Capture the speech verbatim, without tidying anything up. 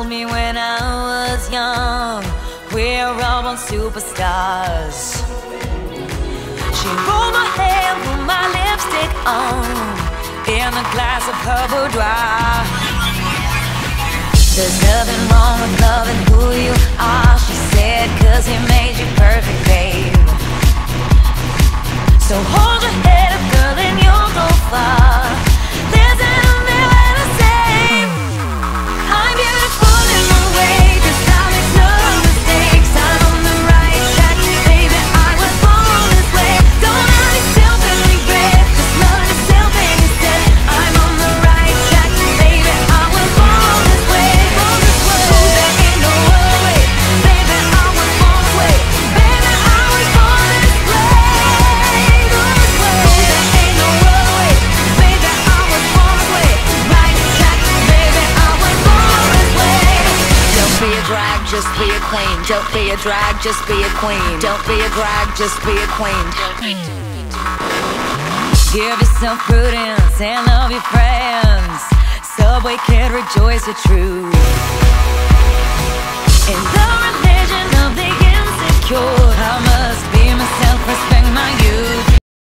told me when I was young, we're all born superstars. She rolled my hair, put my lipstick on, in a glass of her boudoir. There's nothing wrong with loving who you are, she said, cause he made you perfect, babe. So hold your head up, girl, and you'll go far. There's an umbrella to say I'm beautiful in my way, cause I make no mistakes. I'm on the right track, baby, I was born this way. Don't hurt yourself and regret, just love yourself and instead. I'm on the right track, baby, I was born this way. Born this way. Oh, there ain't no other way, baby, I was born this way. Baby, I was born this way. Just be a queen. Don't be a drag, just be a queen. Don't be a drag, just be a queen. Give yourself prudence and love your friends. Subway kid, rejoice the truth.